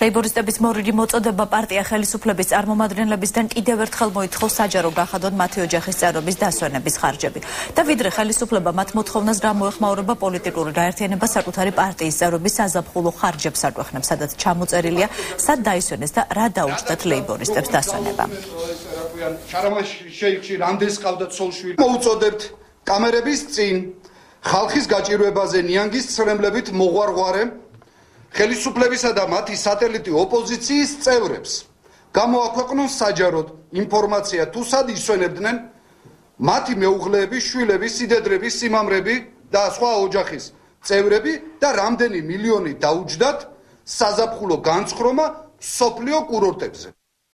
ლეიბორისტების მორიგი მოწოდება პარტია ხელისუფლების წარმომადგენლებისგან კიდევ ერთხელ მოითხოვს საჯარო გახადონ მათი ოჯახის წევრების დასვენების ხარჯები. და ვიდრე ხელისუფლება მათ მოთხოვნას გამოეხმაურება პოლიტიკური გაერთიანება საკუთარი პარტიის წევრების საზაფხულო ხარჯებს აქვეყნებს, სადაც ჩამოწერილია, სად დაისვენეს და რა დაუჯდათ ლეიბორისტებს დასვენება. მოუწოდებთ კამერების წინ ხალხის გაჭირვებაზე ნიანგის ცრემლებით მოღვარღვარე ხელისუფლებისა და მათი სატელიტი ოპოზიციის წევრებს გამოაქვეყნონ საჯაროდ ინფორმაცია თუ სად ისვენებდნენ მათი მეუღლეების, შვილების, სიდედრების, სიმამრები და სხვა ოჯახის წევრები და რამდენი მილიონი დაუჯდათ საზაფხულო განცხრომა სოფლიო კურორტებზე.